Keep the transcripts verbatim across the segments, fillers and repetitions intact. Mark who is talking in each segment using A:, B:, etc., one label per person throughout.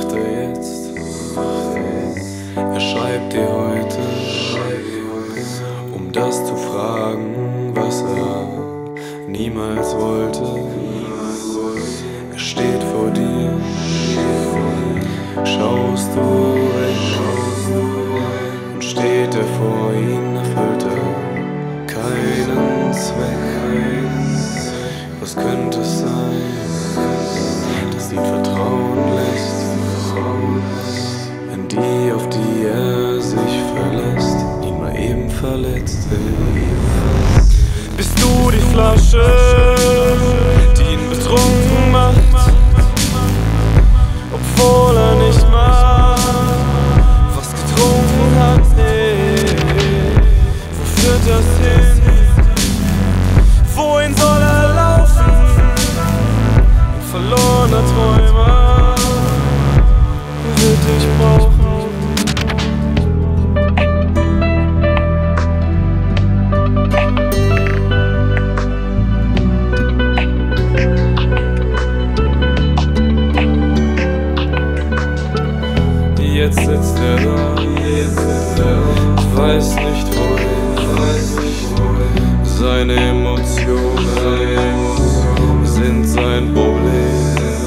A: macht er jetzt? Er schreibt dir heute, um das zu fragen, was er niemals wollte. Er steht vor dir, schaust du weg, und steht er vor ihn, erfüllt er keinen Zweck. Was könnte es sein, das ihn vertrauen lässt, wenn die, auf die er sich verlässt, ihn mal eben verletzt? Bist du die Flasche, die ihn betrunken macht, obwohl er nicht mal was getrunken hat? Hey, wo führt das hin? Wohin soll er laufen? Ein verlorener Träumer wird dich brauchen. Jetzt sitzt er da, weiß nicht wohin, seine Emotionen sind sein Problem.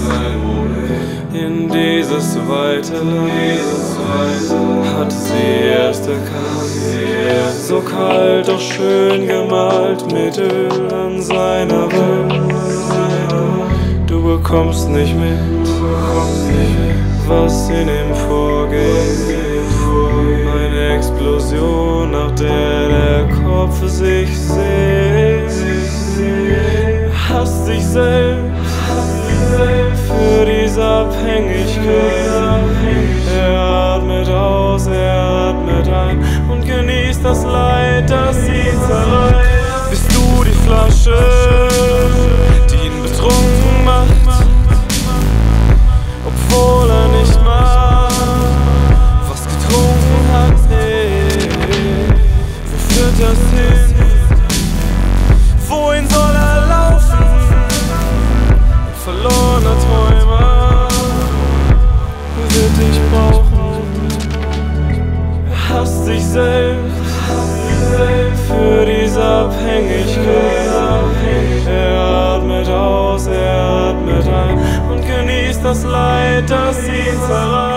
A: In dieses weite Land hat sie erst erkannt, so kalt, doch schön gemalt mit Öl an seiner Welt. Du bekommst nicht mit, was in ihm vorgeht. Eine Explosion, nach der der Kopf sich sehnt. Hasst sich selbst für diese Abhängigkeit. Er atmet aus, er atmet ein und genießt das Leid, das ihn zerreißt. Bist du die Flasche, die ihn betrunken macht, obwohl er nicht mal was getrunken hat? Hey, wo führt das hin? Wohin soll er laufen? Ein verlorener Träumer wird dich brauchen. Er hasst sich selbst für diese Abhängigkeit. Er atmet aus, er atmet ein und genießt das Leid, das ihn zerreißt.